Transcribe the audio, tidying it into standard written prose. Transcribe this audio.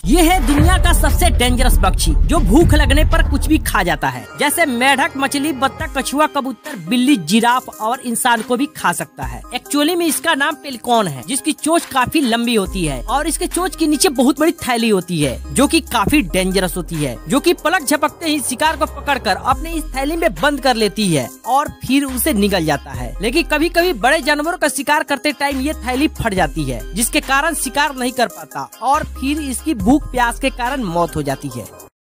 ये है दुनिया का सबसे डेंजरस पक्षी जो भूख लगने पर कुछ भी खा जाता है, जैसे मेढक, मछली, बत्तख, कछुआ, कबूतर, बिल्ली, जिराफ और इंसान को भी खा सकता है। एक्चुअली में इसका नाम पेलिकॉन है, जिसकी चोंच काफी लंबी होती है और इसके चोंच के नीचे बहुत बड़ी थैली होती है जो कि काफी डेंजरस होती है, जो कि पलक झपकते ही शिकार को पकड़कर अपने इस थैली में बंद कर लेती है और फिर उसे निगल जाता है। लेकिन कभी कभी बड़े जानवरों का शिकार करते टाइम ये थैली फट जाती है, जिसके कारण शिकार नहीं कर पाता और फिर इसकी भूख प्यास के कारण मौत हो जाती है।